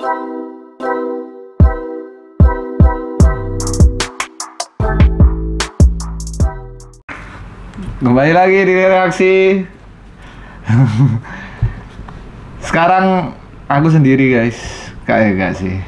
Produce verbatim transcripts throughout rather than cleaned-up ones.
Kembali lagi di reaksi. Sekarang aku sendiri guys. Kayak gak sih.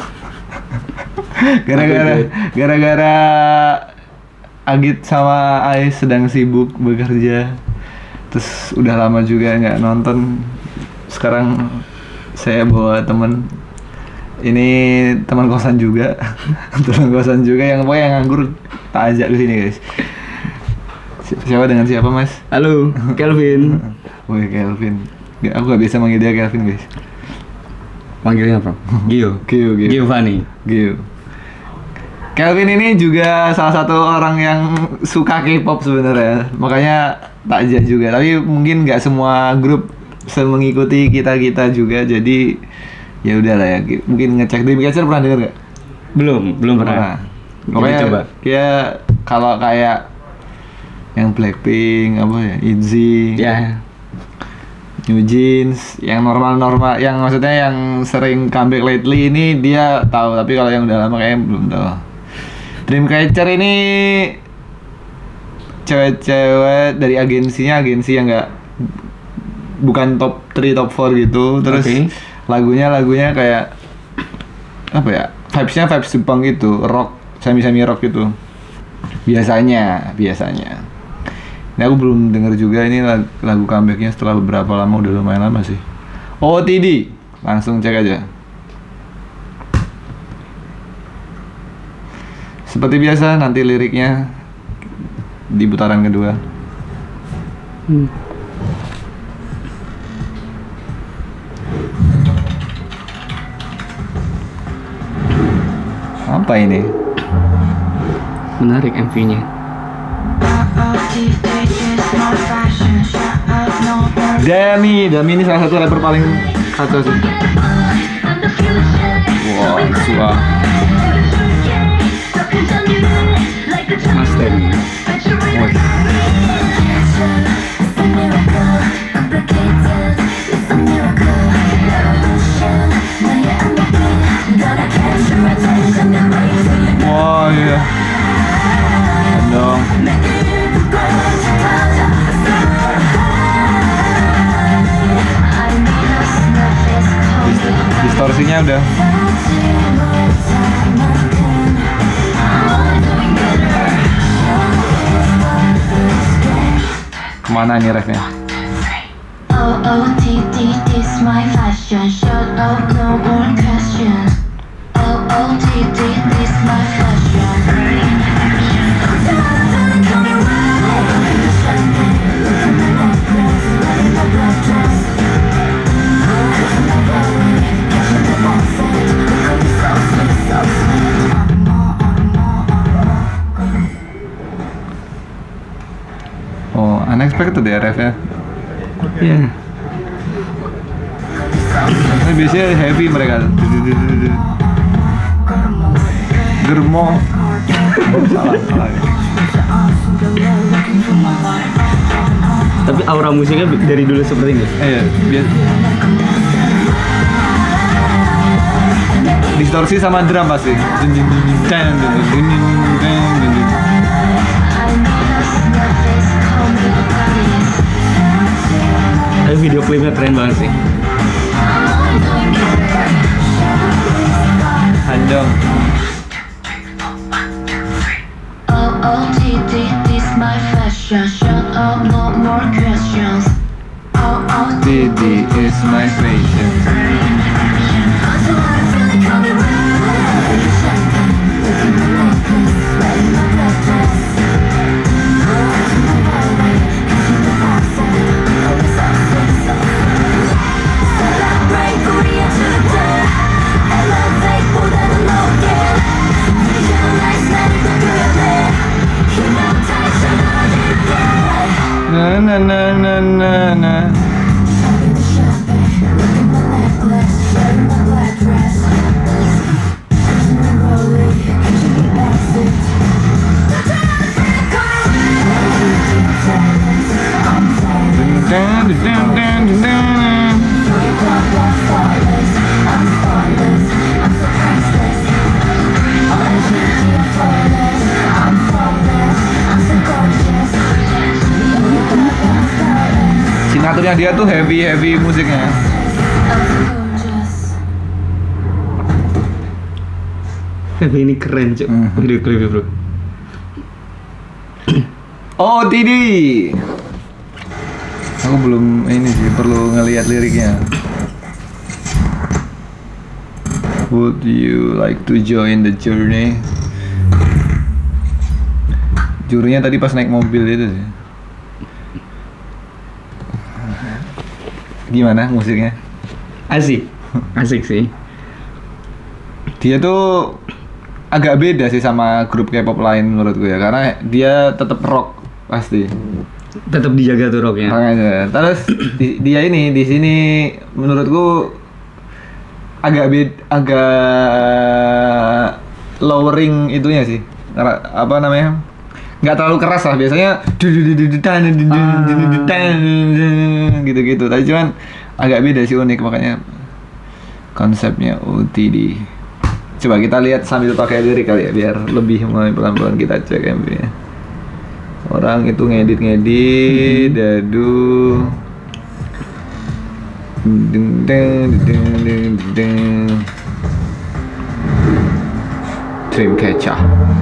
Gara-gara Gara-gara Agit sama Ais sedang sibuk bekerja. Terus udah lama juga nggak nonton. Sekarang saya bawa temen. Ini teman kosan juga. Teman kosan juga yang pokoknya yang nganggur tak ajak ke sini guys. Siapa dengan siapa mas? Halo, Kelvin. Woi Kelvin. Gak, aku gak bisa manggil dia Kelvin guys. Panggilnya apa? Gio. Gio, Gio. Giovanni. Gio. Kelvin ini juga salah satu orang yang suka K-pop sebenarnya. Makanya tak ajak juga. Tapi mungkin nggak semua grup mengikuti kita kita juga. Jadi ya udahlah ya. Mungkin ngecek Dreamcatcher pernah denger nggak? Belum, belum pernah. Pokoknya coba. Ya kalau kayak yang Blackpink apa ya, ITZY, Ya. New Jeans, yang normal-normal, yang maksudnya yang sering comeback lately ini dia tahu. Tapi kalau yang udah lama kayaknya belum tahu. Dreamcatcher ini cewek-cewek dari agensinya, agensi yang nggak bukan top tiga, top empat gitu. Terus Okay. lagunya lagunya kayak apa ya? Vibes-nya vibes Jepang gitu, rock, semi-semi rock gitu. Biasanya, biasanya. Ini aku belum denger juga ini lagu, lagu comebacknya setelah beberapa lama, udah lumayan lama sih. O O T D, langsung cek aja. Seperti biasa nanti liriknya di putaran kedua. Hmm. Apa ini? Menarik M V-nya. Dami, Dami ini salah satu rapper paling kacau sih. Wow, suah. Mas Demi. Wih. Wow, iya. Dong. Distorsinya udah. Kemana nih refnya? O O T D, this my fashion. Shut up, no more question. O O T D, this my fashion. Oh, unexpected ya refnya. Ya. Ini biasanya heavy mereka. Germo. Salah, salah. Tapi aura musiknya dari dulu seperti ini. Eh, biasa. Distorsi sama drum pasti. Tapi video klipnya keren banget sih. Handong. O O T D, this my fashion. Shut up, no more questions. O O T D, D D is my fashion. Na na na na na na. klipnya dia tuh heavy heavy musiknya. gorgeous. Tapi ini keren cuk, Mhm. video klipnya bro. Oh Didi, aku belum ini sih, perlu ngelihat liriknya. Would you like to join the journey? Jurinya tadi pas naik mobil itu sih. Gimana musiknya? Asik, asik sih. Dia tuh agak beda sih sama grup K-pop lain menurutku ya, karena dia tetap rock pasti. Tetap dijaga tuh rocknya. Makanya. Terus di- dia ini di sini menurutku agak bed, agak lowering itunya sih. Karena apa namanya? Nggak terlalu keras lah, biasanya gitu-gitu. Tapi cuman agak beda sih, unik, makanya konsepnya O T D. Coba kita lihat sambil pakai lirik kali ya, biar lebih mulai pelan-pelan kita cek M V-nya. Orang itu ngedit-ngedit, aduh. Ding ding ding ding ding. Dreamcatcher.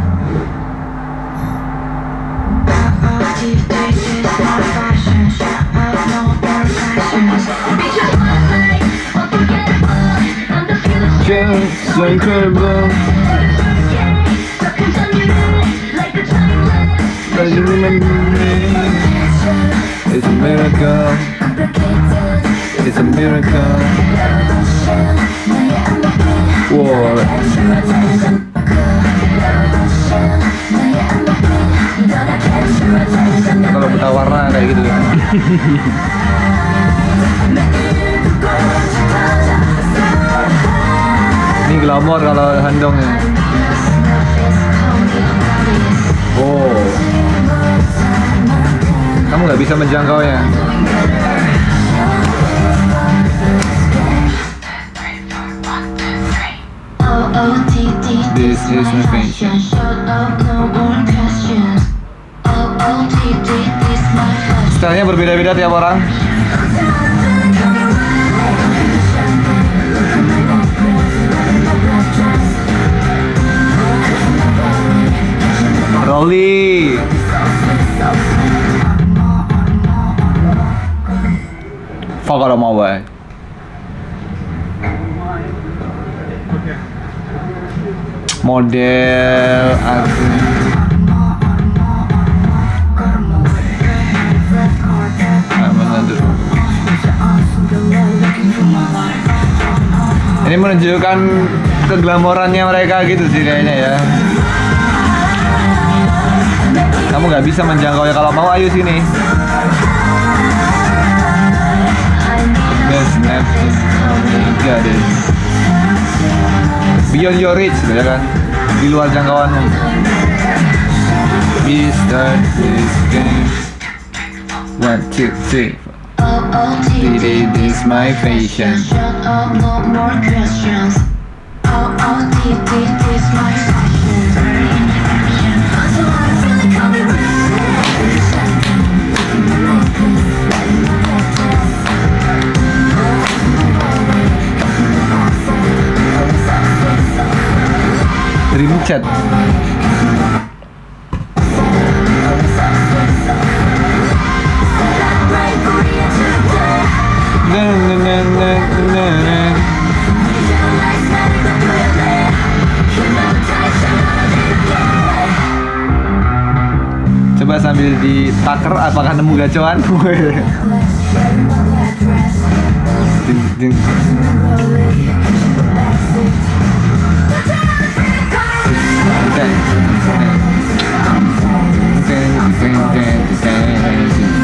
O T D is my fashion. Shut up, no more fashions. Because my life, unforgettable. I'm the feeling Just so incredible. like the timeless. Does you remember me? It's a miracle. It's a miracle. Wow. Kalau buta warna kayak gitu kan. Ini glamor kalau handongnya. Oh. Kamu nggak bisa menjangkaunya. O T D, This is my fashion. Shut up, no more questions. O T D, this my fashion. Stylenya berbeda-beda tiap orang. Rolly. Fuck out of my way. Model asli. Ini menunjukkan keglamorannya mereka gitu sih kayaknya ya. Kamu nggak bisa menjangkaunya, kalau mau ayo sini. Yes, Netflix. Got it. Beyond your reach, ya kan? Di luar jangkauanmu. We start this game. One, two, three. O T D, This is my fashion. shut up, no more questions. O T D, this my fashion. Dream chat. Na, na, na, na, na, na. Coba sambil ditaker apakah nemu gacoan? Ding, ding. Ding, ding, ding, ding, ding.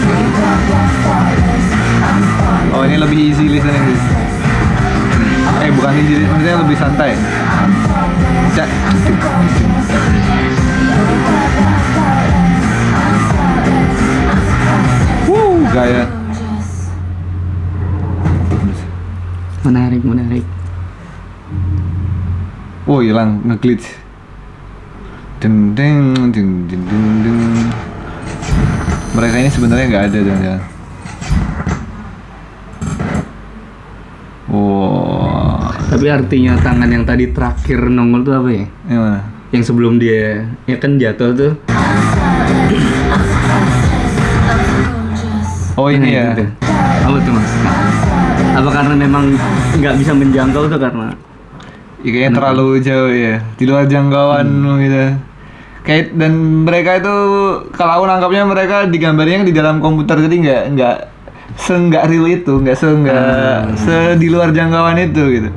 Oh, ini lebih easy listening sih. Eh, bukan easy listening, maksudnya lebih santai. Cak. Wuh, gaya. Menarik, menarik. Oh, hilang, nge-glitch. Deng deng deng deng deng deng. Mereka ini sebenarnya nggak ada, jangan-jangan. Tapi artinya tangan yang tadi terakhir nongol tuh apa ya? Yang mana? Yang sebelum dia ya kan jatuh tuh. Oh ini ya. Nah, gitu. Apa tuh mas? Apa karena memang nggak bisa menjangkau tuh karena? Ya, kayaknya terlalu jauh ya, di luar jangkauan Hmm. gitu. Kayak dan mereka itu kalau aku nangkapnya mereka digambarnya di dalam komputer jadi nggak nggak seenggak real itu, nggak seenggak Hmm. se di luar jangkauan itu gitu.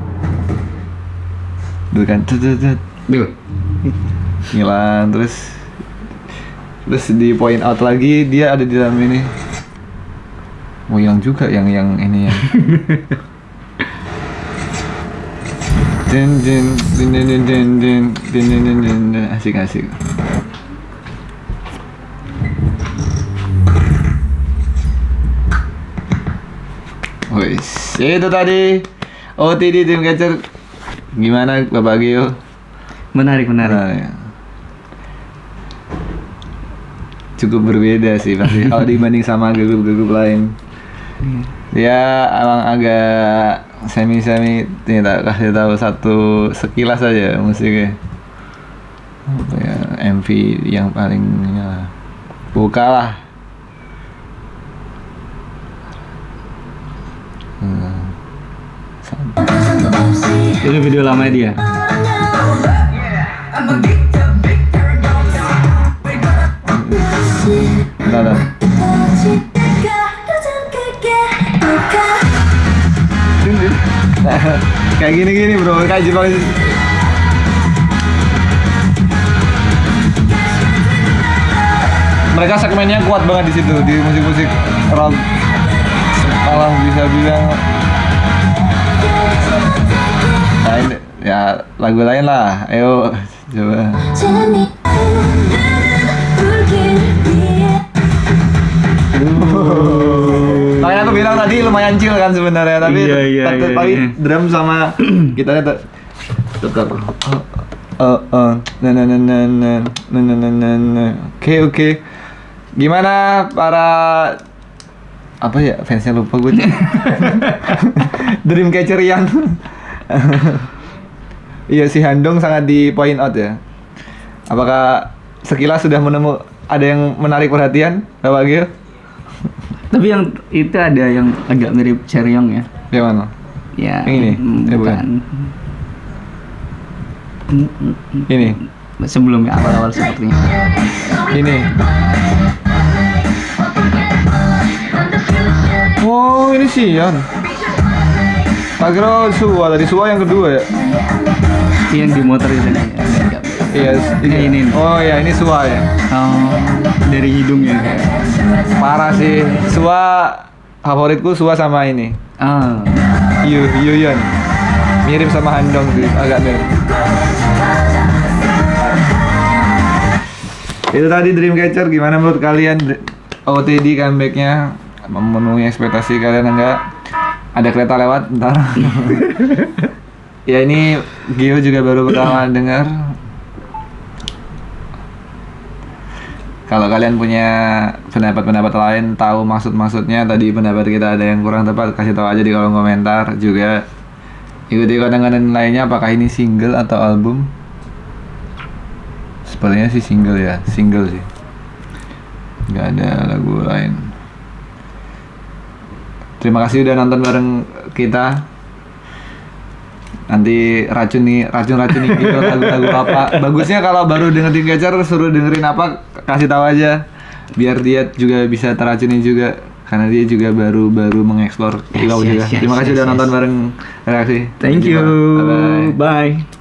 Tuh kan, tut, tut, tut. Duh. Ngilang terus terus di point out lagi dia ada di dalam ini. Mau hilang juga yang yang ini ya. Din din din din din din din din din din din din asik asik. Wis, itu tadi O T D Dreamcatcher. Gimana Bapak Gio? Menarik menarik. Nah, ya. Cukup berbeda sih pasti kalau dibanding sama grup-grup lain. Ya emang agak semi-semi nih tak kasih tahu satu sekilas aja musiknya. Apa ya, M V yang paling ya, buka lah. Hmm. Itu video lama dia. Bentar, bentar. Kayak gini-gini bro, kayak Jepang. Mereka segmennya kuat banget di situ di musik-musik rock. Malah bisa bilang lain ya lagu lain lah. Ayo coba. Makanya aku bilang tadi lumayan chill kan sebenarnya, tapi Iya, iya, tet- iya, tapi iya. drum sama gitarnya tet- tetap. Oh, oh, na na na na na na na na na na. Oke oke. Gimana para apa ya fansnya lupa gue. Dreamcatcher yang iya si Handong sangat di point out ya. Apakah sekilas sudah menemu ada yang menarik perhatian Bapak Gio? Tapi yang itu ada yang agak mirip Cheryong ya. Yang mana? Ya. Yang ini? mm, Eh, bukan. bukan. Mm, mm, mm. Ini. Sebelumnya awal-awal sepertinya. Ini. Oh, ini sih Yan. Tak kira Suwa tadi, Suwa yang kedua ya? Yang di motor itu nih. Iya, Ini, ini. Oh ya, ini Suwa ya. Oh, dari hidungnya kayak. Parah sih. Suwa favoritku Suwa sama ini. Ah. Yu Yuyeon. Mirip sama Handong sih, agak mirip. Itu tadi Dreamcatcher, gimana menurut kalian O T D comeback-nya memenuhi ekspektasi kalian enggak? Ada kereta lewat, bentar. Ya ini Gio juga baru pertama dengar. Kalau kalian punya pendapat-pendapat lain, tahu maksud-maksudnya, tadi pendapat kita ada yang kurang tepat, kasih tahu aja di kolom komentar. Juga ikuti konten-konten lainnya, apakah ini single atau album? Sepertinya sih single ya, single sih. Nggak ada lagu lain. Terima kasih udah nonton bareng kita. Nanti racun nih, racun-racun nih gitu lagu-lagu apa. Bagusnya kalau baru denger Dreamcatcher suruh dengerin apa, kasih tahu aja. Biar dia juga bisa teracuni juga. Karena dia juga baru-baru mengeksplor Yes, Iwao yes, juga. yes, Terima kasih yes, udah yes. nonton bareng reaksi. Thank you. Bye-bye. Bye.